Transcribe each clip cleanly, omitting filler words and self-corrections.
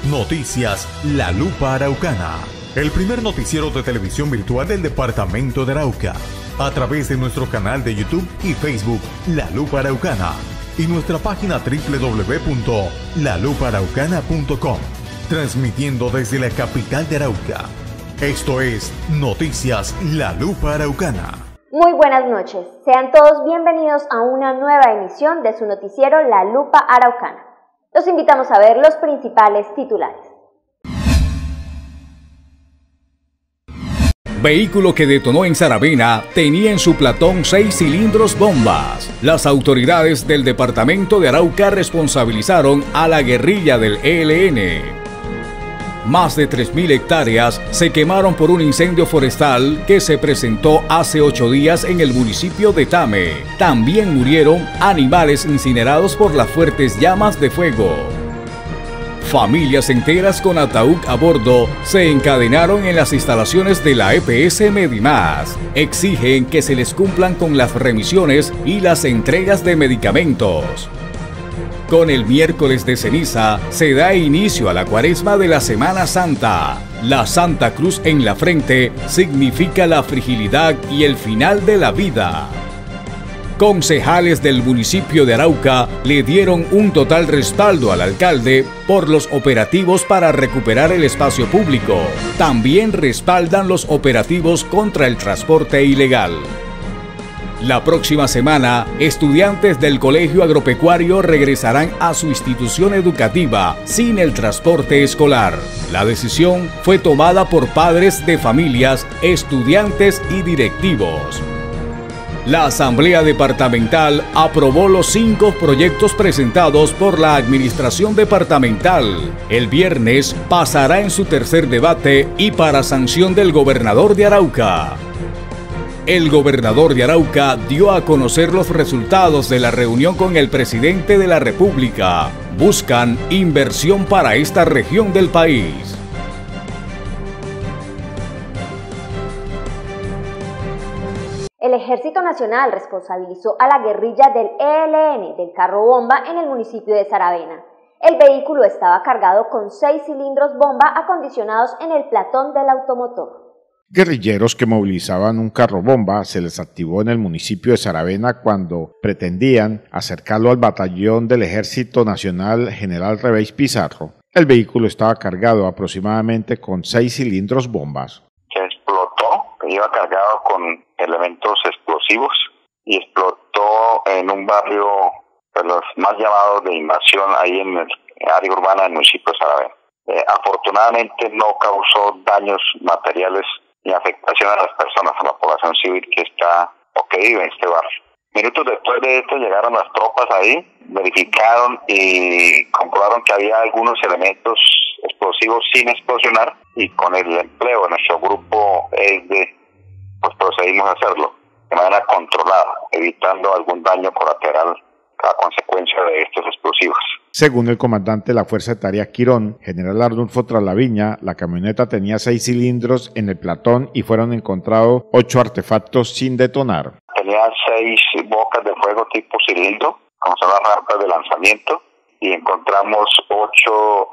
Noticias La Lupa Araucana, el primer noticiero de televisión virtual del departamento de Arauca, a través de nuestro canal de YouTube y Facebook La Lupa Araucana y nuestra página www.lalupaaraucana.com, transmitiendo desde la capital de Arauca. Esto es Noticias La Lupa Araucana. Muy buenas noches, sean todos bienvenidos a una nueva emisión de su noticiero La Lupa Araucana. Los invitamos a ver los principales titulares. Vehículo que detonó en Saravena tenía en su platón 6 cilindros bombas. Las autoridades del departamento de Arauca responsabilizaron a la guerrilla del ELN. Más de 3.000 hectáreas se quemaron por un incendio forestal que se presentó hace 8 días en el municipio de Tame. También murieron animales incinerados por las fuertes llamas de fuego. Familias enteras con ataúd a bordo se encadenaron en las instalaciones de la EPS Medimás. Exigen que se les cumplan con las remisiones y las entregas de medicamentos. Con el miércoles de ceniza se da inicio a la cuaresma de la Semana Santa. La Santa Cruz en la frente significa la fragilidad y el final de la vida. Concejales del municipio de Arauca le dieron un total respaldo al alcalde por los operativos para recuperar el espacio público. También respaldan los operativos contra el transporte ilegal. La próxima semana, estudiantes del Colegio Agropecuario regresarán a su institución educativa sin el transporte escolar. La decisión fue tomada por padres de familias, estudiantes y directivos. La Asamblea Departamental aprobó los 5 proyectos presentados por la Administración Departamental. El viernes pasará en su tercer debate y para sanción del gobernador de Arauca. El gobernador de Arauca dio a conocer los resultados de la reunión con el presidente de la República. Buscan inversión para esta región del país. El Ejército Nacional responsabilizó a la guerrilla del ELN del carro bomba en el municipio de Saravena. El vehículo estaba cargado con 6 cilindros bomba acondicionados en el platón del automotor. Guerrilleros que movilizaban un carro bomba se les activó en el municipio de Saravena cuando pretendían acercarlo al batallón del Ejército Nacional General Reveis Pizarro. El vehículo estaba cargado aproximadamente con 6 cilindros bombas. Se explotó, iba cargado con elementos explosivos y explotó en un barrio de los más llamados de invasión ahí en el área urbana del municipio de Saravena. Afortunadamente no causó daños materiales ni afectación a las personas, a la población civil que está o que vive en este barrio. Minutos después de esto llegaron las tropas ahí, verificaron y comprobaron que había algunos elementos explosivos sin explosionar y con el empleo de nuestro grupo pues procedimos a hacerlo de manera controlada, evitando algún daño colateral a consecuencia de estos explosivos. Según el comandante de la Fuerza de Tarea Quirón, general Arnulfo Traslaviña, la camioneta tenía 6 cilindros en el platón y fueron encontrados 8 artefactos sin detonar. Tenía 6 bocas de fuego tipo cilindro, como son las rampas de lanzamiento, y encontramos 8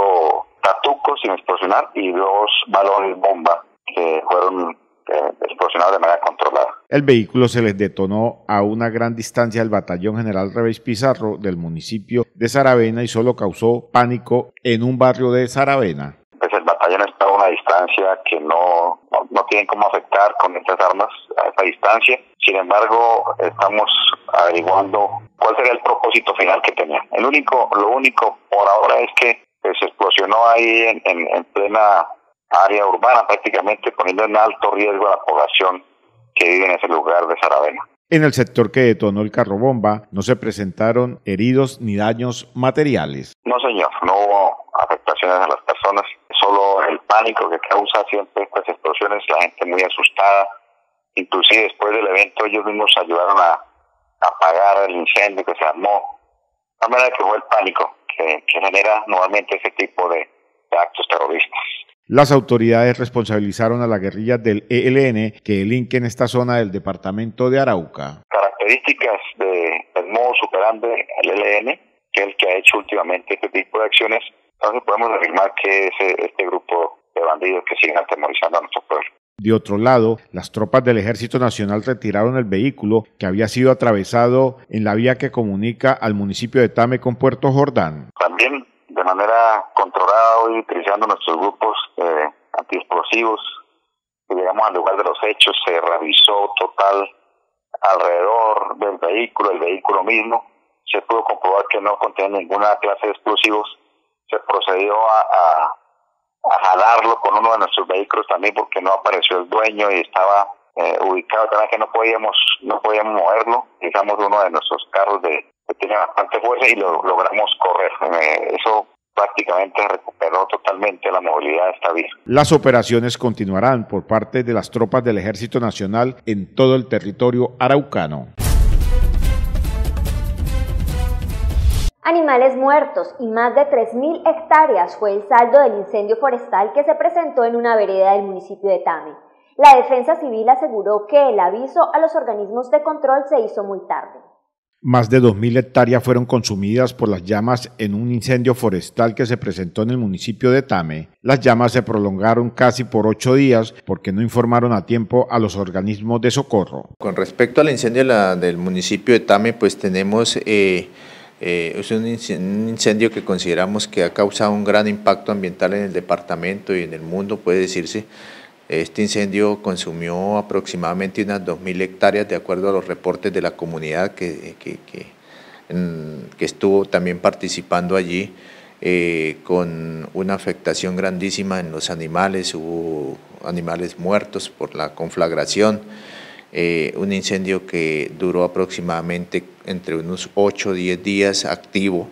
tatucos sin explosionar y 2 balones bomba que fueron explosionados de manera controlada. El vehículo se les detonó a una gran distancia del batallón General Reveis Pizarro del municipio de Saravena y solo causó pánico en un barrio de Saravena. Pues el batallón está a una distancia que no tienen cómo afectar con estas armas a esa distancia. Sin embargo, estamos averiguando cuál sería el propósito final que tenía. Lo único por ahora es que se explosionó ahí en plena área urbana, prácticamente poniendo en alto riesgo a la población que vive en ese lugar de Saravena. En el sector que detonó el carro bomba no se presentaron heridos ni daños materiales. No, señor, no hubo afectaciones a las personas, solo el pánico que causa siempre estas explosiones, la gente muy asustada. Inclusive después del evento ellos mismos ayudaron a apagar el incendio que se armó. De manera que fue el pánico que genera nuevamente ese tipo de actos terroristas. Las autoridades responsabilizaron a la guerrilla del ELN que delinque en esta zona del departamento de Arauca. Características del modo superante del ELN, que es el que ha hecho últimamente este tipo de acciones, Entonces podemos afirmar que es este grupo de bandidos que siguen atemorizando a nuestro pueblo. De otro lado, las tropas del Ejército Nacional retiraron el vehículo que había sido atravesado en la vía que comunica al municipio de Tame con Puerto Jordán. También de manera controlada y utilizando nuestros grupos antiexplosivos, llegamos al lugar de los hechos, se revisó total alrededor del vehículo, el vehículo mismo, se pudo comprobar que no contenía ninguna clase de explosivos, se procedió a jalarlo con uno de nuestros vehículos también porque no apareció el dueño y estaba ubicado, también que no podíamos moverlo, utilizamos uno de nuestros carros que tiene bastante fuerza y lo logramos correr. Eso prácticamente recuperó totalmente la movilidad de esta vía. Las operaciones continuarán por parte de las tropas del Ejército Nacional en todo el territorio araucano. Animales muertos y más de 3.000 hectáreas fue el saldo del incendio forestal que se presentó en una vereda del municipio de Tame. La Defensa Civil aseguró que el aviso a los organismos de control se hizo muy tarde. Más de 2.000 hectáreas fueron consumidas por las llamas en un incendio forestal que se presentó en el municipio de Tame. Las llamas se prolongaron casi por 8 días porque no informaron a tiempo a los organismos de socorro. Con respecto al incendio del municipio de Tame, pues tenemos es un incendio que consideramos que ha causado un gran impacto ambiental en el departamento y en el mundo, puede decirse. Este incendio consumió aproximadamente unas 2.000 hectáreas de acuerdo a los reportes de la comunidad que estuvo también participando allí, con una afectación grandísima en los animales, hubo animales muertos por la conflagración. Un incendio que duró aproximadamente entre unos 8 o 10 días activo.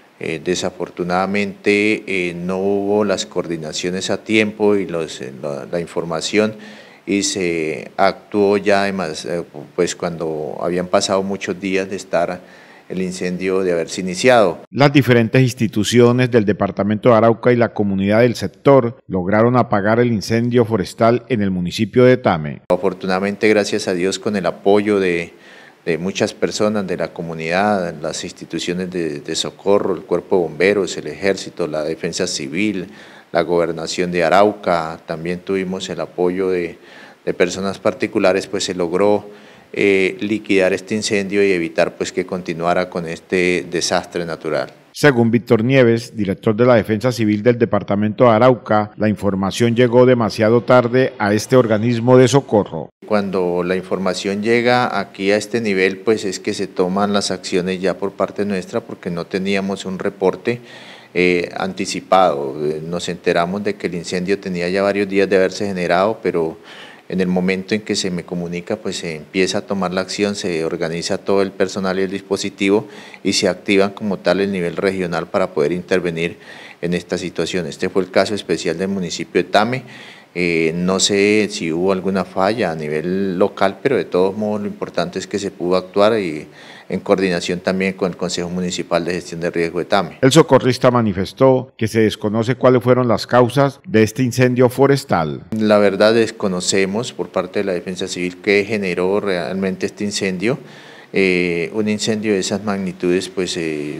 Desafortunadamente no hubo las coordinaciones a tiempo y la información, y se actuó ya además pues cuando habían pasado muchos días de estar el incendio de haberse iniciado. Las diferentes instituciones del departamento de Arauca y la comunidad del sector lograron apagar el incendio forestal en el municipio de Tame. Afortunadamente, gracias a Dios, con el apoyo de muchas personas de la comunidad, las instituciones de socorro, el cuerpo de bomberos, el ejército, la defensa civil, la gobernación de Arauca, también tuvimos el apoyo de personas particulares, pues se logró liquidar este incendio y evitar pues que continuara con este desastre natural. Según Víctor Nieves, director de la Defensa Civil del departamento de Arauca, la información llegó demasiado tarde a este organismo de socorro. Cuando la información llega aquí a este nivel, pues es que se toman las acciones ya por parte nuestra, porque no teníamos un reporte anticipado. Nos enteramos de que el incendio tenía ya varios días de haberse generado, pero en el momento en que se me comunica, pues se empieza a tomar la acción, se organiza todo el personal y el dispositivo y se activan como tal el nivel regional para poder intervenir en esta situación. Este fue el caso especial del municipio de Tame. No sé si hubo alguna falla a nivel local, pero de todos modos lo importante es que se pudo actuar y en coordinación también con el Consejo Municipal de Gestión de Riesgo de Tame. El socorrista manifestó que se desconoce cuáles fueron las causas de este incendio forestal. La verdad desconocemos por parte de la Defensa Civil qué generó realmente este incendio. Un incendio de esas magnitudes, pues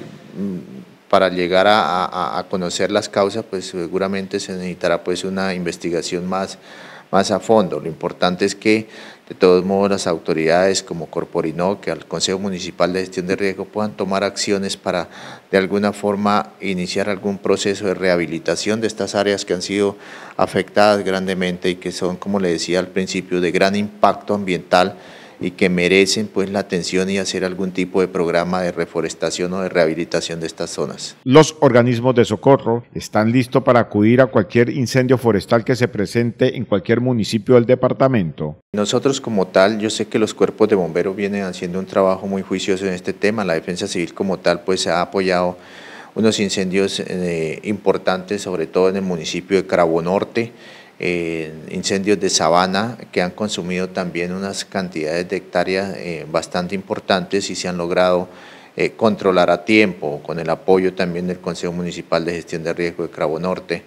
para llegar a conocer las causas, pues seguramente se necesitará pues una investigación más a fondo. Lo importante es que de todos modos las autoridades como Corporinó, que al Consejo Municipal de Gestión de Riesgo puedan tomar acciones para de alguna forma iniciar algún proceso de rehabilitación de estas áreas que han sido afectadas grandemente y que son, como le decía al principio, de gran impacto ambiental y que merecen pues la atención y hacer algún tipo de programa de reforestación o de rehabilitación de estas zonas. Los organismos de socorro están listos para acudir a cualquier incendio forestal que se presente en cualquier municipio del departamento. Nosotros como tal, yo sé que los cuerpos de bomberos vienen haciendo un trabajo muy juicioso en este tema. La Defensa Civil como tal pues ha apoyado unos incendios importantes, sobre todo en el municipio de Crabo Norte, incendios de sabana que han consumido también unas cantidades de hectáreas bastante importantes y se han logrado controlar a tiempo con el apoyo también del Consejo Municipal de Gestión de Riesgo de Crabo Norte.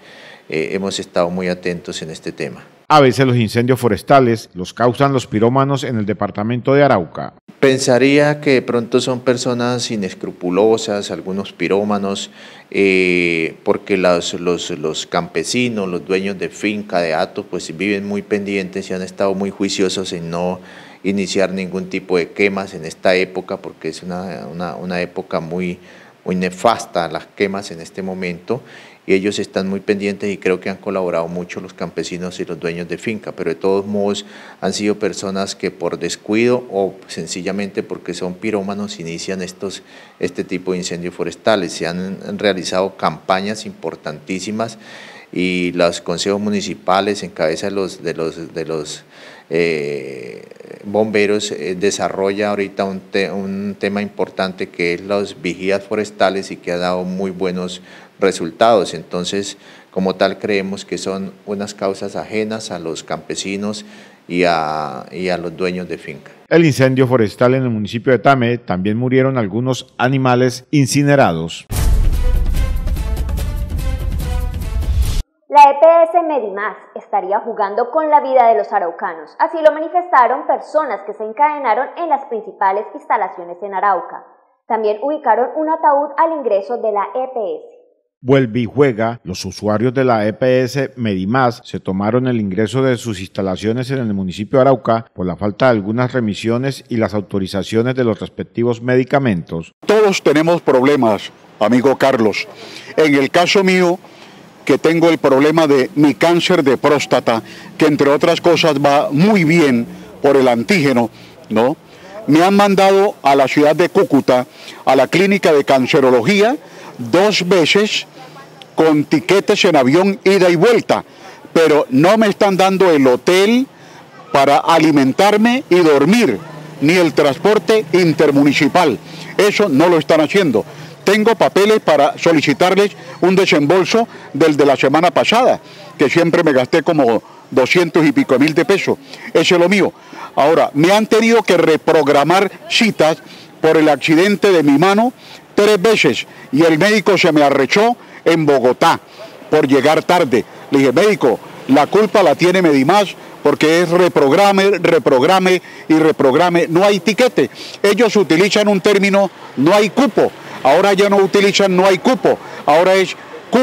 hemos estado muy atentos en este tema. A veces los incendios forestales los causan los pirómanos en el departamento de Arauca. Pensaría que de pronto son personas inescrupulosas, algunos pirómanos, porque los campesinos, los dueños de finca, de hatos, pues viven muy pendientes y han estado muy juiciosos en no iniciar ningún tipo de quemas en esta época, porque es una época muy nefasta las quemas en este momento, y ellos están muy pendientes y creo que han colaborado mucho los campesinos y los dueños de finca, pero de todos modos han sido personas que por descuido o sencillamente porque son pirómanos inician este tipo de incendios forestales. Se han realizado campañas importantísimas y los consejos municipales en cabeza de los bomberos desarrolla ahorita un tema importante que es las vigías forestales y que ha dado muy buenos resultados. Entonces, como tal, creemos que son unas causas ajenas a los campesinos y a los dueños de finca. El incendio forestal en el municipio de Tame también murieron algunos animales incinerados. La EPS Medimás estaría jugando con la vida de los araucanos. Así lo manifestaron personas que se encadenaron en las principales instalaciones en Arauca. También ubicaron un ataúd al ingreso de la EPS. Vuelve y juega, los usuarios de la EPS Medimás se tomaron el ingreso de sus instalaciones en el municipio de Arauca por la falta de algunas remisiones y las autorizaciones de los respectivos medicamentos. Todos tenemos problemas, amigo Carlos. En el caso mío, que tengo el problema de mi cáncer de próstata, que entre otras cosas va muy bien por el antígeno, ¿no? Me han mandado a la ciudad de Cúcuta, a la clínica de cancerología, 2 veces con tiquetes en avión ida y vuelta, pero no me están dando el hotel para alimentarme y dormir, ni el transporte intermunicipal. Eso no lo están haciendo. Tengo papeles para solicitarles un desembolso del de la semana pasada, que siempre me gasté como 200 y pico mil de pesos. Eso es lo mío. Ahora, me han tenido que reprogramar citas por el accidente de mi mano 3 veces y el médico se me arrechó en Bogotá por llegar tarde. Le dije, médico, la culpa la tiene Medimás porque es reprograme y reprograme. No hay tiquete. Ellos utilizan un término, no hay cupo. Ahora ya no utilizan no hay cupo. Ahora es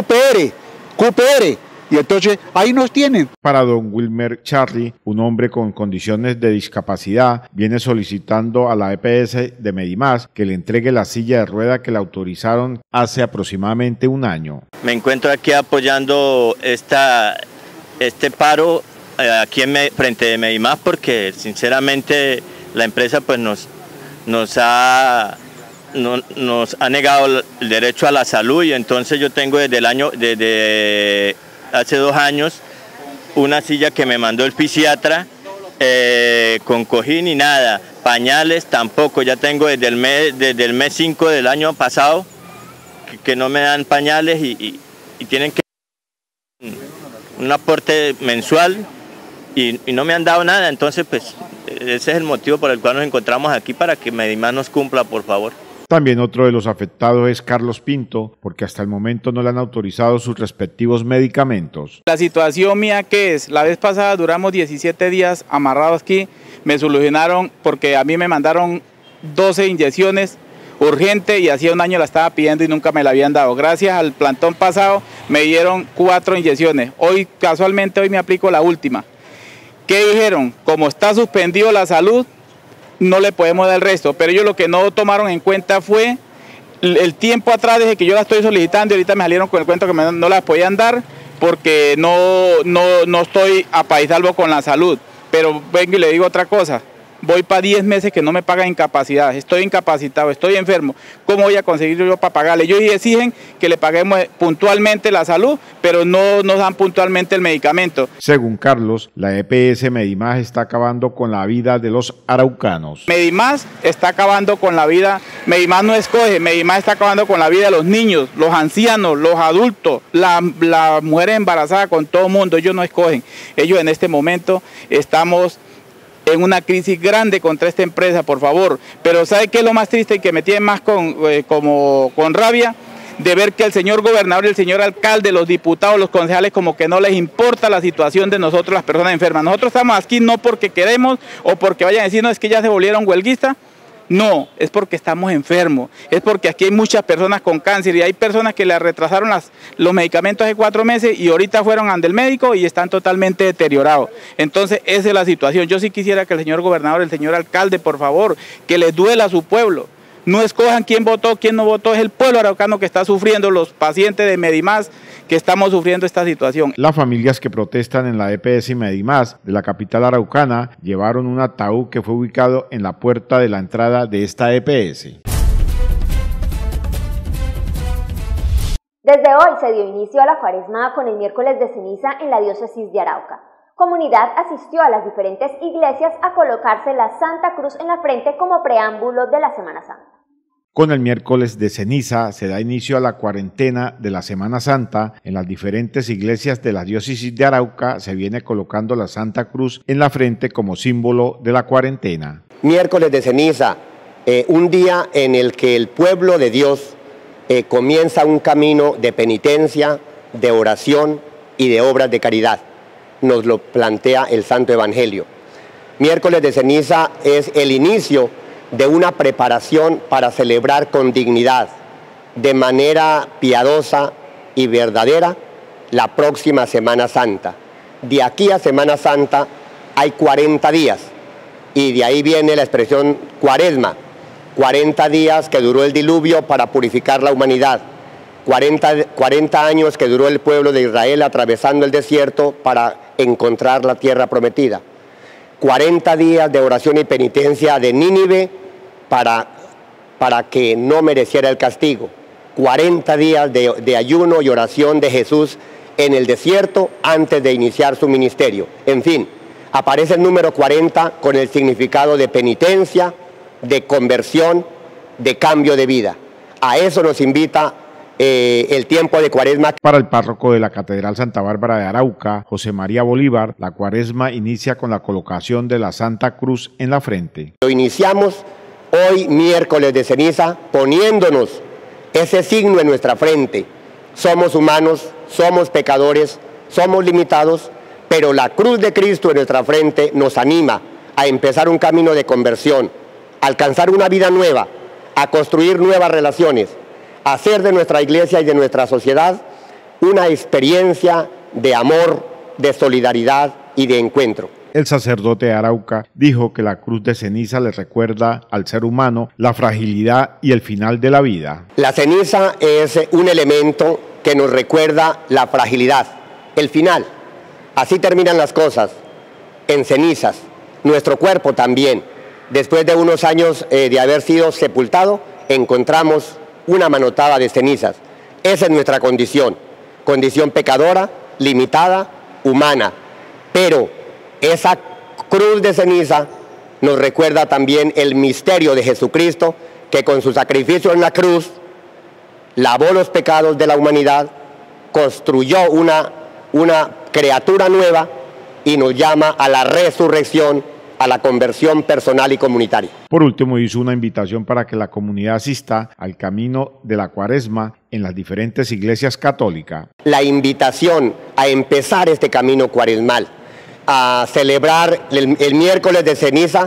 QPR. Y entonces ahí nos tienen. Para don Wilmer Charly, un hombre con condiciones de discapacidad, viene solicitando a la EPS de Medimás que le entregue la silla de rueda que le autorizaron hace aproximadamente un año. Me encuentro aquí apoyando este paro aquí frente de Medimás porque sinceramente la empresa pues nos ha negado el derecho a la salud y entonces yo tengo desde hace 2 años una silla que me mandó el fisiatra con cojín y nada, pañales tampoco, ya tengo desde el mes 5 del año pasado que no me dan pañales y tienen que un aporte mensual y no me han dado nada, entonces pues ese es el motivo por el cual nos encontramos aquí para que Medimás nos cumpla, por favor. También otro de los afectados es Carlos Pinto, porque hasta el momento no le han autorizado sus respectivos medicamentos. La situación mía que es, la vez pasada duramos 17 días amarrados aquí, me solucionaron porque a mí me mandaron 12 inyecciones urgente y hacía un año la estaba pidiendo y nunca me la habían dado. Gracias al plantón pasado me dieron 4 inyecciones. Casualmente hoy me aplico la última. ¿Qué dijeron? Como está suspendido la salud, no le podemos dar el resto, pero ellos lo que no tomaron en cuenta fue el tiempo atrás desde que yo la estoy solicitando y ahorita me salieron con el cuento que no las podían dar porque no estoy a país salvo con la salud. Pero vengo y le digo otra cosa, voy para 10 meses que no me pagan incapacidad, estoy incapacitado, estoy enfermo, ¿cómo voy a conseguir yo para pagarle? Ellos exigen que le paguemos puntualmente la salud, pero no nos dan puntualmente el medicamento. Según Carlos, la EPS Medimás está acabando con la vida de los araucanos. Medimás está acabando con la vida, Medimás no escoge, Medimás está acabando con la vida de los niños, los ancianos, los adultos, las mujeres embarazadas, con todo el mundo, ellos no escogen. Ellos en este momento estamos en una crisis grande contra esta empresa, por favor. Pero ¿sabe qué es lo más triste y que me tiene más con rabia? de ver que el señor gobernador, el señor alcalde, los diputados, los concejales, como que no les importa la situación de nosotros, las personas enfermas. Nosotros estamos aquí no porque queremos o porque vayan a decir, no, es que ya se volvieron huelguistas. No, es porque estamos enfermos, es porque aquí hay muchas personas con cáncer y hay personas que le retrasaron los medicamentos hace 4 meses y ahorita fueron ante el médico y están totalmente deteriorados. Entonces esa es la situación. Yo sí quisiera que el señor gobernador, el señor alcalde, por favor, que les duela a su pueblo. No escojan quién votó, quién no votó, es el pueblo araucano que está sufriendo, los pacientes de Medimás que estamos sufriendo esta situación. Las familias que protestan en la EPS Medimás de la capital araucana llevaron un ataúd que fue ubicado en la puerta de la entrada de esta EPS. Desde hoy se dio inicio a la cuaresma con el miércoles de ceniza en la diócesis de Arauca. Comunidad asistió a las diferentes iglesias a colocarse la Santa Cruz en la frente como preámbulo de la Semana Santa. Con el miércoles de ceniza se da inicio a la cuarentena de la Semana Santa. En las diferentes iglesias de la diócesis de Arauca se viene colocando la Santa Cruz en la frente como símbolo de la cuarentena. Miércoles de ceniza, un día en el que el pueblo de Dios comienza un camino de penitencia, de oración y de obras de caridad. Nos lo plantea el Santo Evangelio. Miércoles de ceniza es el inicio de una preparación para celebrar con dignidad, de manera piadosa y verdadera, la próxima Semana Santa. De aquí a Semana Santa hay 40 días y de ahí viene la expresión cuaresma, 40 días que duró el diluvio para purificar la humanidad, 40 años que duró el pueblo de Israel atravesando el desierto para encontrar la tierra prometida, 40 días de oración y penitencia de Nínive para que no mereciera el castigo, 40 días de ayuno y oración de Jesús en el desierto antes de iniciar su ministerio. En fin, aparece el número 40 con el significado de penitencia, de conversión, de cambio de vida. A eso nos invita el tiempo de cuaresma. Para el párroco de la Catedral Santa Bárbara de Arauca, José María Bolívar, la cuaresma inicia con la colocación de la Santa Cruz en la frente. Lo iniciamos hoy, miércoles de ceniza, poniéndonos ese signo en nuestra frente. Somos humanos, somos pecadores, somos limitados, pero la cruz de Cristo en nuestra frente nos anima a empezar un camino de conversión, a alcanzar una vida nueva, a construir nuevas relaciones, a hacer de nuestra iglesia y de nuestra sociedad una experiencia de amor, de solidaridad y de encuentro. El sacerdote de Arauca dijo que la cruz de ceniza le recuerda al ser humano la fragilidad y el final de la vida. La ceniza es un elemento que nos recuerda la fragilidad, el final. Así terminan las cosas, en cenizas. Nuestro cuerpo también. Después de unos años de haber sido sepultado, encontramos una manotada de cenizas. Esa es nuestra condición pecadora, limitada, humana. Pero esa cruz de ceniza nos recuerda también el misterio de Jesucristo, que con su sacrificio en la cruz lavó los pecados de la humanidad, construyó una criatura nueva y nos llama a la resurrección, a la conversión personal y comunitaria. Por último, hizo una invitación para que la comunidad asista al camino de la cuaresma en las diferentes iglesias católicas. La invitación a empezar este camino cuaresmal, a celebrar el miércoles de ceniza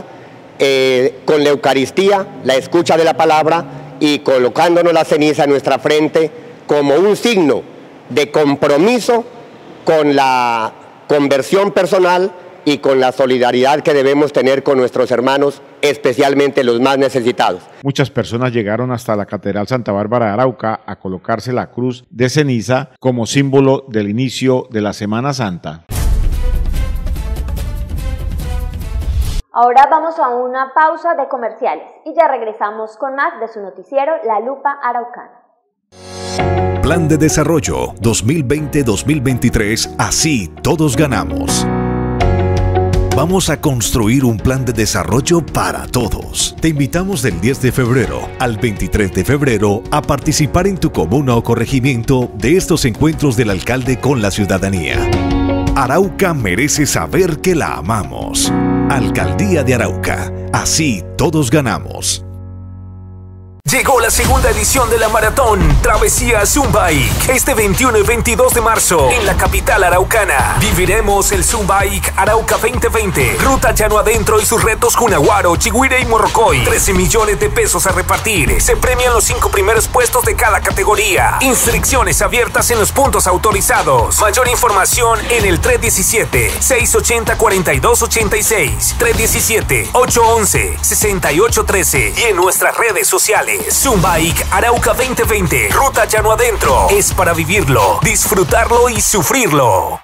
con la Eucaristía, la escucha de la palabra y colocándonos la ceniza en nuestra frente como un signo de compromiso con la conversión personal y con la solidaridad que debemos tener con nuestros hermanos, especialmente los más necesitados. Muchas personas llegaron hasta la Catedral Santa Bárbara de Arauca a colocarse la cruz de ceniza como símbolo del inicio de la Semana Santa. Ahora vamos a una pausa de comerciales y ya regresamos con más de su noticiero La Lupa Araucana. Plan de Desarrollo 2020-2023, así todos ganamos. Vamos a construir un plan de desarrollo para todos. Te invitamos del 10 de febrero al 23 de febrero a participar en tu comuna o corregimiento de estos encuentros del alcalde con la ciudadanía. Arauca merece saber que la amamos. Alcaldía de Arauca, así todos ganamos. Llegó la segunda edición de la maratón Travesía Zumbike. Este 21 y 22 de marzo en la capital araucana. Viviremos el Zumbike Arauca 2020. Ruta Llano Adentro y sus retos Cunaguaro, Chigüire y Morrocoy. 13 millones de pesos a repartir. Se premian los 5 primeros puestos de cada categoría. Inscripciones abiertas en los puntos autorizados. Mayor información en el 317-680-4286. 317-811-6813 y en nuestras redes sociales. Zumbike Arauca 2020, Ruta Llano Adentro. Es para vivirlo, disfrutarlo y sufrirlo.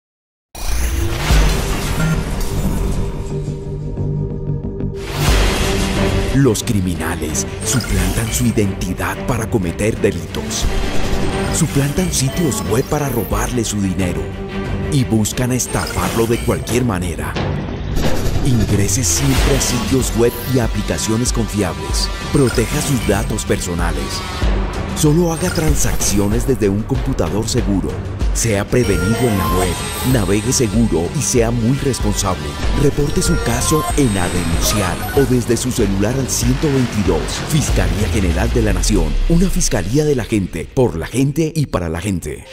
Los criminales suplantan su identidad para cometer delitos. Suplantan sitios web para robarle su dinero y buscan estafarlo de cualquier manera. Ingrese siempre a sitios web y aplicaciones confiables. Proteja sus datos personales. Solo haga transacciones desde un computador seguro. Sea prevenido en la web. Navegue seguro y sea muy responsable. Reporte su caso en A Denunciar o desde su celular al 122. Fiscalía General de la Nación. Una fiscalía de la gente, por la gente y para la gente.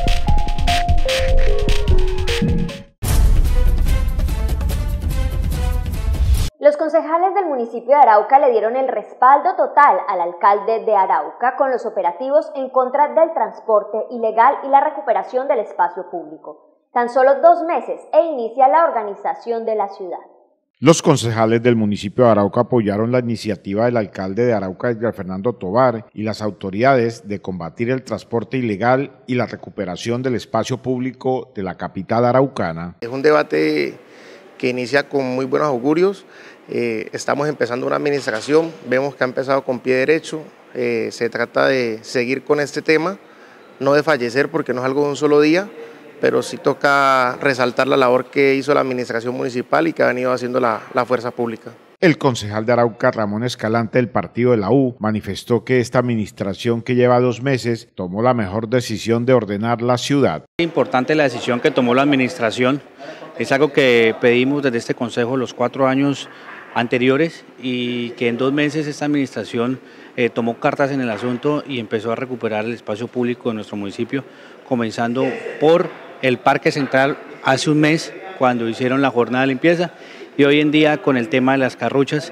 Los concejales del municipio de Arauca le dieron el respaldo total al alcalde de Arauca con los operativos en contra del transporte ilegal y la recuperación del espacio público. Tan solo 2 meses e inicia la organización de la ciudad. Los concejales del municipio de Arauca apoyaron la iniciativa del alcalde de Arauca, Edgar Fernando Tovar, y las autoridades de combatir el transporte ilegal y la recuperación del espacio público de la capital araucana. Es un debate que inicia con muy buenos augurios. Estamos empezando una administración, vemos que ha empezado con pie derecho. Se trata de seguir con este tema, no de fallecer porque no es algo de un solo día, pero sí toca resaltar la labor que hizo la administración municipal y que ha venido haciendo la fuerza pública. El concejal de Arauca, Ramón Escalante, del partido de la U, manifestó que esta administración, que lleva 2 meses, tomó la mejor decisión de ordenar la ciudad. Es importante la decisión que tomó la administración, es algo que pedimos desde este consejo los 4 años anteriores y que en 2 meses esta administración tomó cartas en el asunto y empezó a recuperar el espacio público de nuestro municipio, comenzando por el Parque Central hace un mes cuando hicieron la jornada de limpieza y hoy en día con el tema de las carruchas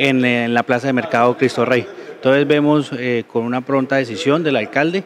en la Plaza de Mercado Cristo Rey. Entonces vemos con una pronta decisión del alcalde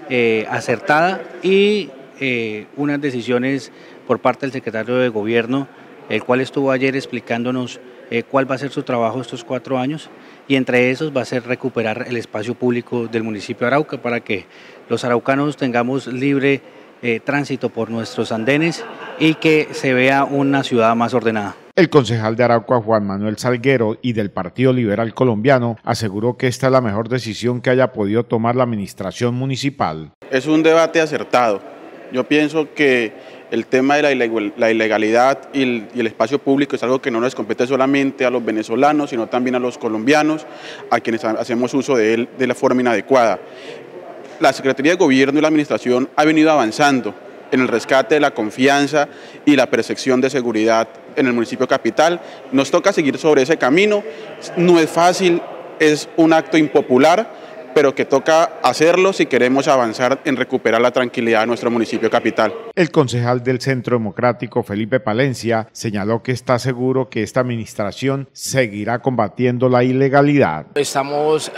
acertada y unas decisiones por parte del secretario de Gobierno, el cual estuvo ayer explicándonos cuál va a ser su trabajo estos 4 años y entre esos va a ser recuperar el espacio público del municipio de Arauca para que los araucanos tengamos libre tránsito por nuestros andenes y que se vea una ciudad más ordenada. El concejal de Arauca, Juan Manuel Salguero, y del Partido Liberal Colombiano, aseguró que esta es la mejor decisión que haya podido tomar la administración municipal. Es un debate acertado. Yo pienso que el tema de la ilegalidad y el espacio público es algo que no nos compete solamente a los venezolanos, sino también a los colombianos, a quienes hacemos uso de él de la forma inadecuada. La Secretaría de Gobierno y la Administración ha venido avanzando en el rescate de la confianza y la percepción de seguridad en el municipio capital. Nos toca seguir sobre ese camino. No es fácil, es un acto impopular, pero que toca hacerlo si queremos avanzar en recuperar la tranquilidad de nuestro municipio capital. El concejal del Centro Democrático, Felipe Palencia, señaló que está seguro que esta administración seguirá combatiendo la ilegalidad. Estamos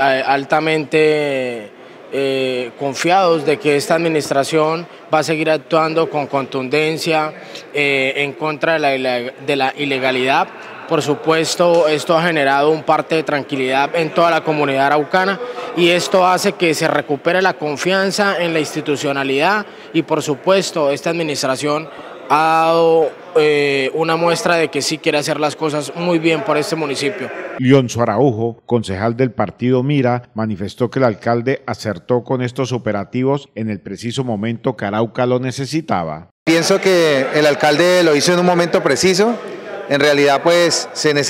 altamente confiados de que esta administración va a seguir actuando con contundencia en contra de la ilegalidad. Por supuesto, esto ha generado un parte de tranquilidad en toda la comunidad araucana y esto hace que se recupere la confianza en la institucionalidad y por supuesto esta administración ha dado una muestra de que sí quiere hacer las cosas muy bien por este municipio. Leonzo Araujo, concejal del partido Mira, manifestó que el alcalde acertó con estos operativos en el preciso momento que Arauca lo necesitaba. Pienso que el alcalde lo hizo en un momento preciso. En realidad pues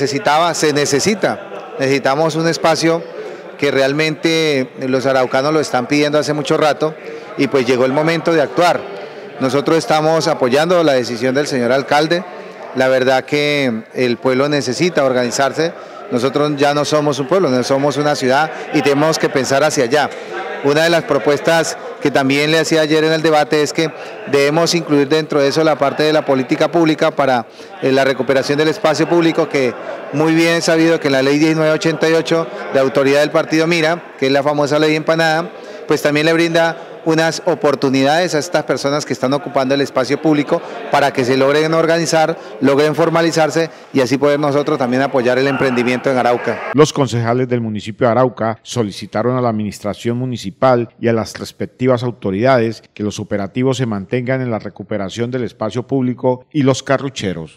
necesitamos un espacio que realmente los araucanos lo están pidiendo hace mucho rato y pues llegó el momento de actuar. Nosotros estamos apoyando la decisión del señor alcalde, la verdad que el pueblo necesita organizarse nosotros ya no somos un pueblo, no somos una ciudad y tenemos que pensar hacia allá. Una de las propuestas que también le hacía ayer en el debate es que debemos incluir dentro de eso la parte de la política pública para la recuperación del espacio público, que muy bien es sabido que en la ley 1988 de autoridad del partido Mira, que es la famosa ley empanada, pues también le brinda unas oportunidades a estas personas que están ocupando el espacio público para que se logren organizar, logren formalizarse y así poder nosotros también apoyar el emprendimiento en Arauca. Los concejales del municipio de Arauca solicitaron a la administración municipal y a las respectivas autoridades que los operativos se mantengan en la recuperación del espacio público y los carrucheros.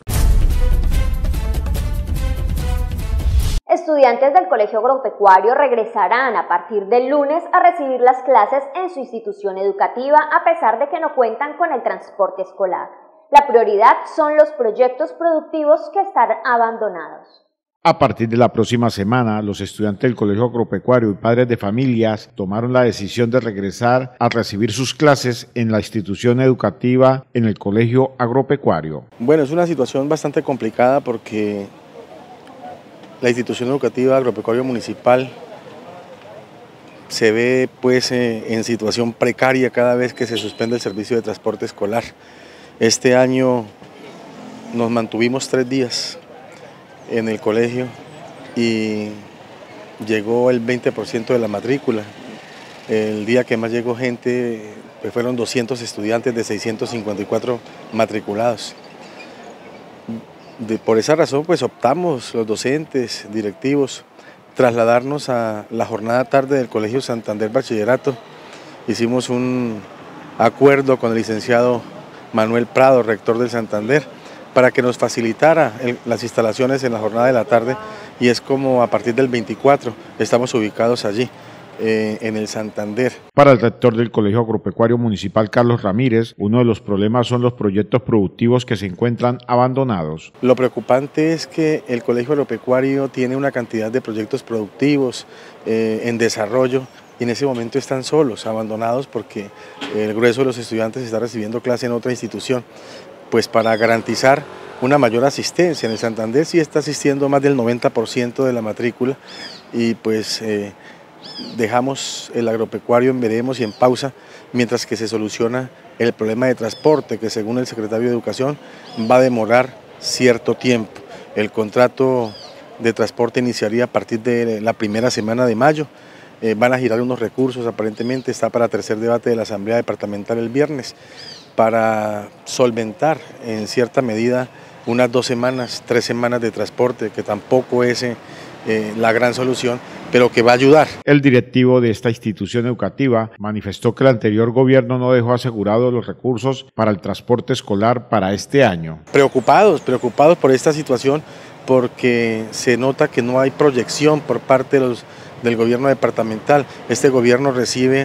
Estudiantes del Colegio Agropecuario regresarán a partir del lunes a recibir las clases en su institución educativa a pesar de que no cuentan con el transporte escolar. La prioridad son los proyectos productivos que están abandonados. A partir de la próxima semana, los estudiantes del Colegio Agropecuario y padres de familias tomaron la decisión de regresar a recibir sus clases en la institución educativa en el Colegio Agropecuario. Bueno, es una situación bastante complicada porque la institución educativa agropecuario municipal se ve pues en situación precaria cada vez que se suspende el servicio de transporte escolar. Este año nos mantuvimos 3 días en el colegio y llegó el 20% de la matrícula. El día que más llegó gente pues fueron 200 estudiantes de 654 matriculados. Por esa razón pues optamos los docentes, directivos, trasladarnos a la jornada tarde del Colegio Santander Bachillerato. Hicimos un acuerdo con el licenciado Manuel Prado, rector del Santander, para que nos facilitara las instalaciones en la jornada de la tarde, y es como a partir del 24 estamos ubicados allí. En el Santander. Para el rector del Colegio Agropecuario Municipal, Carlos Ramírez, uno de los problemas son los proyectos productivos que se encuentran abandonados. Lo preocupante es que el Colegio Agropecuario tiene una cantidad de proyectos productivos en desarrollo y en ese momento están solos, abandonados, porque el grueso de los estudiantes está recibiendo clase en otra institución. Pues para garantizar una mayor asistencia, en el Santander sí está asistiendo más del 90% de la matrícula y pues dejamos el agropecuario en veremos y en pausa mientras que se soluciona el problema de transporte, que según el secretario de Educación va a demorar cierto tiempo. El contrato de transporte iniciaría a partir de la primera semana de mayo. Van a girar unos recursos, aparentemente está para tercer debate de la Asamblea Departamental el viernes, para solventar en cierta medida unas 2 semanas, 3 semanas de transporte, que tampoco es la gran solución, pero que va a ayudar. El directivo de esta institución educativa manifestó que el anterior gobierno no dejó asegurados los recursos para el transporte escolar para este año. Preocupados por esta situación, porque se nota que no hay proyección por parte del gobierno departamental. Este gobierno recibe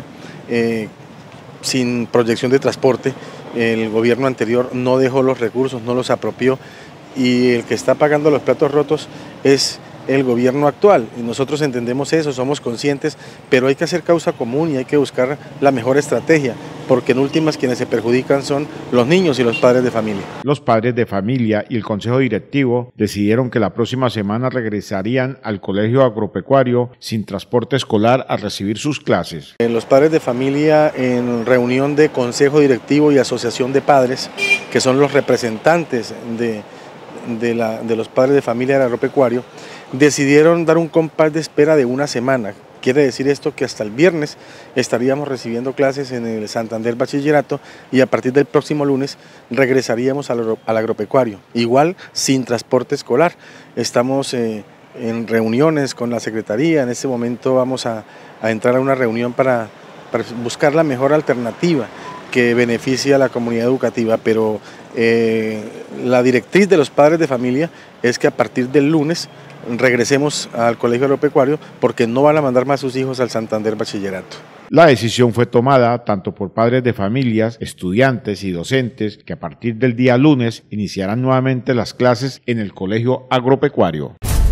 sin proyección de transporte. El gobierno anterior no dejó los recursos, no los apropió, y el que está pagando los platos rotos es el gobierno actual, y nosotros entendemos eso, somos conscientes, pero hay que hacer causa común y hay que buscar la mejor estrategia, porque en últimas quienes se perjudican son los niños y los padres de familia. Los padres de familia y el consejo directivo decidieron que la próxima semana regresarían al Colegio Agropecuario sin transporte escolar a recibir sus clases. Los padres de familia, en reunión de consejo directivo y asociación de padres, que son los representantes de los padres de familia del agropecuario, decidieron dar un compás de espera de 1 semana. Quiere decir esto que hasta el viernes estaríamos recibiendo clases en el Santander Bachillerato y a partir del próximo lunes regresaríamos al agropecuario, igual sin transporte escolar. Estamos en reuniones con la Secretaría, en este momento vamos a entrar a una reunión para buscar la mejor alternativa que beneficie a la comunidad educativa, pero la directriz de los padres de familia es que a partir del lunes regresemos al Colegio Agropecuario, porque no van a mandar más sus hijos al Santander Bachillerato. La decisión fue tomada tanto por padres de familias, estudiantes y docentes, que a partir del día lunes iniciarán nuevamente las clases en el Colegio Agropecuario.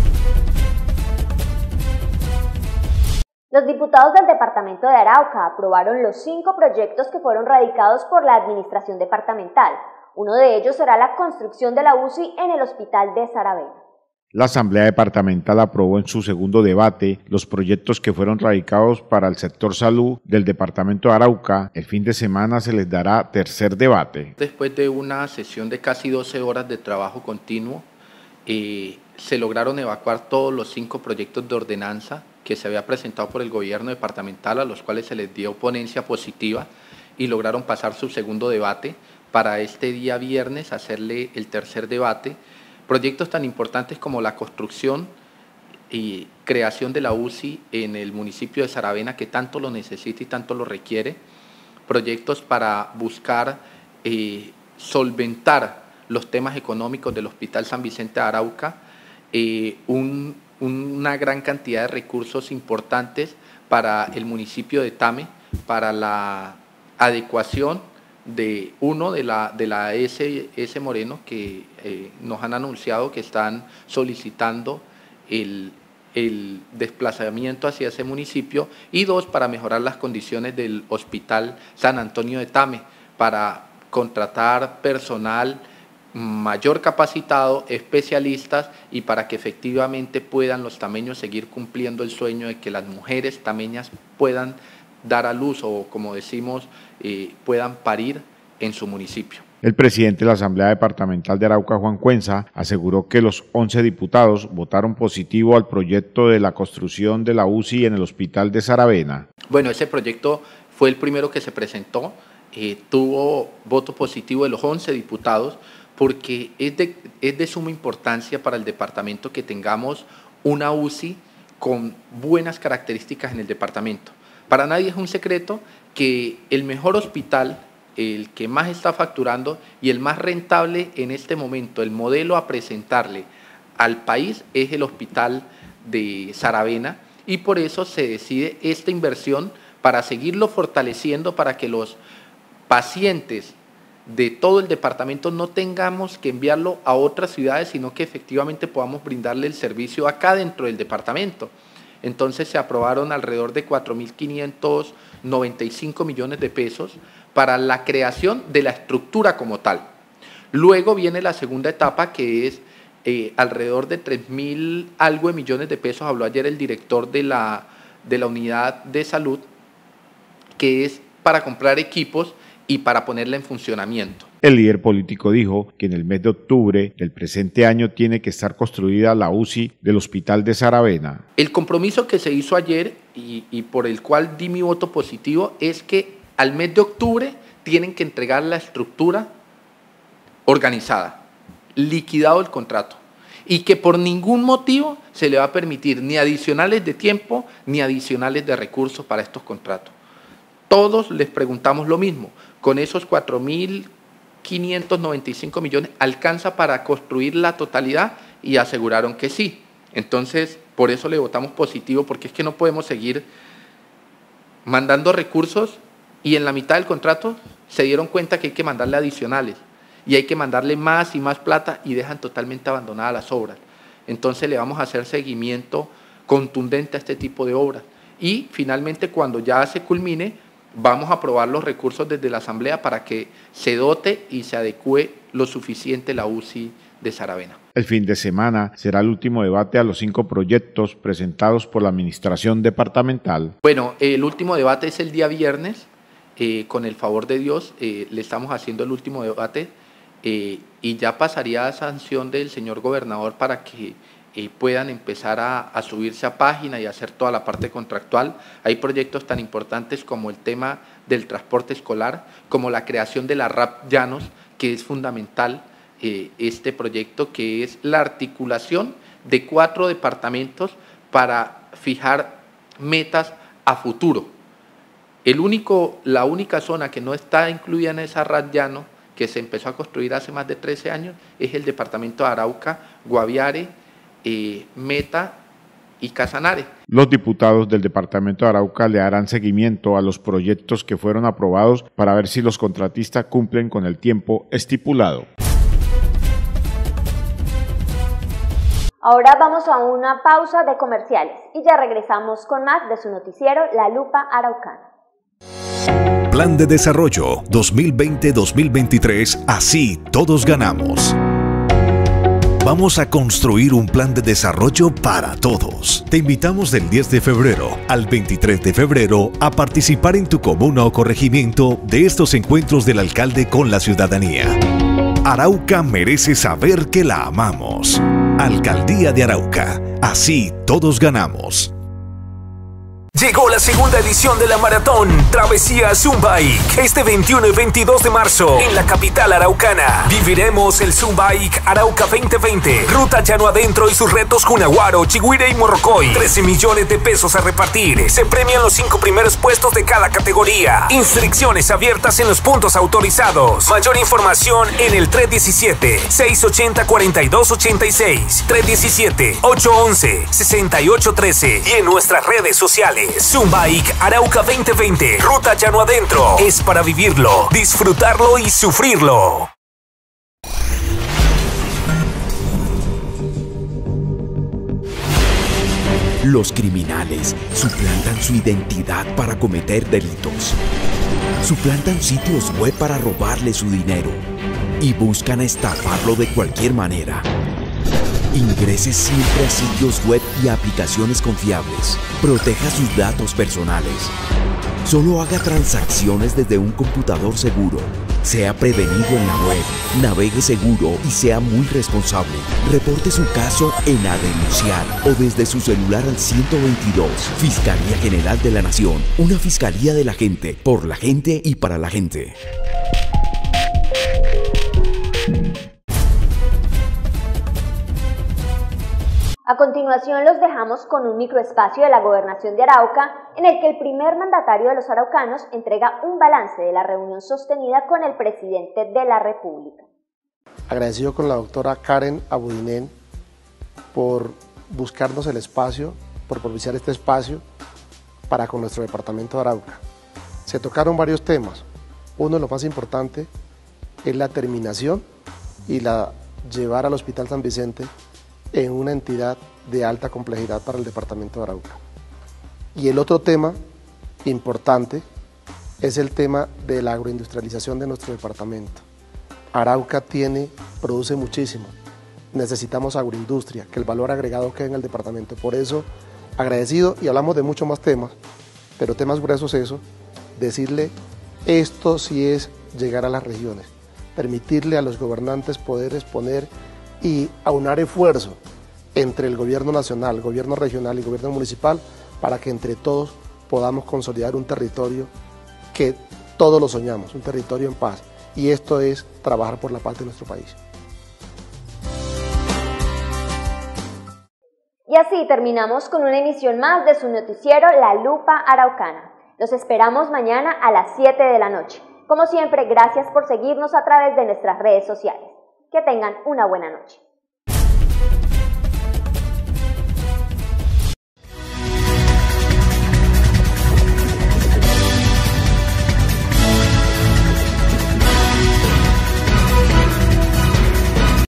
Los diputados del departamento de Arauca aprobaron los 5 proyectos que fueron radicados por la administración departamental. Uno de ellos será la construcción de la UCI en el hospital de Saravena. La Asamblea Departamental aprobó en su segundo debate los proyectos que fueron radicados para el sector salud del departamento de Arauca. El fin de semana se les dará tercer debate. Después de una sesión de casi 12 horas de trabajo continuo, se lograron evacuar todos los 5 proyectos de ordenanza que se había presentado por el gobierno departamental, a los cuales se les dio ponencia positiva y lograron pasar su segundo debate para este día viernes hacerle el tercer debate. Proyectos tan importantes como la construcción y creación de la UCI en el municipio de Saravena, que tanto lo necesita y tanto lo requiere. Proyectos para buscar solventar los temas económicos del Hospital San Vicente de Arauca, una gran cantidad de recursos importantes para el municipio de Tame, para la adecuación de la S Moreno, que nos han anunciado que están solicitando el desplazamiento hacia ese municipio, y 2, para mejorar las condiciones del Hospital San Antonio de Tame, para contratar personal mayor capacitado, especialistas, y para que efectivamente puedan los tameños seguir cumpliendo el sueño de que las mujeres tameñas puedan dar a luz, o como decimos, puedan parir en su municipio. El presidente de la Asamblea Departamental de Arauca, Juan Cuenza, aseguró que los 11 diputados votaron positivo al proyecto de la construcción de la UCI en el Hospital de Saravena. Bueno, ese proyecto fue el primero que se presentó, tuvo voto positivo de los 11 diputados, porque es de suma importancia para el departamento que tengamos una UCI con buenas características en el departamento. Para nadie es un secreto que el mejor hospital, el que más está facturando y el más rentable en este momento, el modelo a presentarle al país, es el Hospital de Saravena, y por eso se decide esta inversión para seguirlo fortaleciendo, para que los pacientes de todo el departamento no tengamos que enviarlo a otras ciudades, sino que efectivamente podamos brindarle el servicio acá dentro del departamento. Entonces se aprobaron alrededor de 4.595 millones de pesos para la creación de la estructura como tal. Luego viene la segunda etapa, que es alrededor de 3.000 algo de millones de pesos, habló ayer el director de la unidad de salud, que es para comprar equipos y para ponerla en funcionamiento. El líder político dijo que en el mes de octubre del presente año tiene que estar construida la UCI del Hospital de Saravena. El compromiso que se hizo ayer y por el cual di mi voto positivo es que al mes de octubre tienen que entregar la estructura organizada, liquidado el contrato, y que por ningún motivo se le va a permitir ni adicionales de tiempo ni adicionales de recursos para estos contratos. Todos les preguntamos lo mismo: con esos 4.595 millones, ¿alcanza para construir la totalidad? Y aseguraron que sí. Entonces, por eso le votamos positivo, porque es que no podemos seguir mandando recursos y en la mitad del contrato se dieron cuenta que hay que mandarle adicionales y hay que mandarle más y más plata, y dejan totalmente abandonadas las obras. Entonces le vamos a hacer seguimiento contundente a este tipo de obras, y finalmente, cuando ya se culmine, vamos a aprobar los recursos desde la Asamblea para que se dote y se adecue lo suficiente la UCI de Saravena. El fin de semana será el último debate a los 5 proyectos presentados por la Administración Departamental. Bueno, el último debate es el día viernes. Con el favor de Dios, le estamos haciendo el último debate y ya pasaría a sanción del señor gobernador para que puedan empezar a subirse a página y hacer toda la parte contractual. Hay proyectos tan importantes como el tema del transporte escolar, como la creación de la RAP Llanos, que es fundamental este proyecto, que es la articulación de 4 departamentos para fijar metas a futuro. La única zona que no está incluida en esa RAP Llano, que se empezó a construir hace más de 13 años, es el departamento de Arauca, Guaviare, Meta y Casanare. Los diputados del departamento de Arauca le harán seguimiento a los proyectos que fueron aprobados para ver si los contratistas cumplen con el tiempo estipulado. Ahora vamos a una pausa de comerciales y ya regresamos con más de su noticiero La Lupa Araucana. Plan de Desarrollo 2020-2023, así todos ganamos. Vamos a construir un plan de desarrollo para todos. Te invitamos del 10 de febrero al 23 de febrero a participar en tu comuna o corregimiento de estos encuentros del alcalde con la ciudadanía. Arauca merece saber que la amamos. Alcaldía de Arauca. Así todos ganamos. Llegó la segunda edición de la maratón Travesía Zumbike. Este 21 y 22 de marzo en la capital araucana. Viviremos el Zumbike Arauca 2020. Ruta llano adentro y sus retos Cunaguaro, Chigüire y Morrocoy. 13 millones de pesos a repartir. Se premian los 5 primeros puestos de cada categoría. Inscripciones abiertas en los puntos autorizados. Mayor información en el 317-680-4286. 317-811-6813 y en nuestras redes sociales. Zumbike Arauca 2020. Ruta llano adentro. Es para vivirlo, disfrutarlo y sufrirlo. Los criminales suplantan su identidad para cometer delitos. Suplantan sitios web para robarle su dinero y buscan estafarlo de cualquier manera. Ingrese siempre a sitios web y aplicaciones confiables. Proteja sus datos personales. Solo haga transacciones desde un computador seguro. Sea prevenido en la web. Navegue seguro y sea muy responsable. Reporte su caso en A Denunciar o desde su celular al 122. Fiscalía General de la Nación. Una fiscalía de la gente, por la gente y para la gente. A continuación los dejamos con un microespacio de la Gobernación de Arauca en el que el primer mandatario de los araucanos entrega un balance de la reunión sostenida con el presidente de la República. Agradecido con la doctora Karen Abudinen por buscarnos el espacio, por propiciar este espacio para con nuestro departamento de Arauca. Se tocaron varios temas. Uno de los más importantes es la terminación y la llevar al Hospital San Vicente en una entidad de alta complejidad para el departamento de Arauca. Y el otro tema importante es el tema de la agroindustrialización de nuestro departamento. Arauca produce muchísimo, necesitamos agroindustria, que el valor agregado quede en el departamento. Por eso, agradecido, y hablamos de muchos más temas, pero temas gruesos eso, decirle, esto sí es llegar a las regiones, permitirle a los gobernantes poder exponer y aunar esfuerzo entre el gobierno nacional, gobierno regional y gobierno municipal para que entre todos podamos consolidar un territorio que todos lo soñamos, un territorio en paz. Y esto es trabajar por la paz de nuestro país. Y así terminamos con una emisión más de su noticiero La Lupa Araucana. Los esperamos mañana a las 7 de la noche. Como siempre, gracias por seguirnos a través de nuestras redes sociales. Que tengan una buena noche.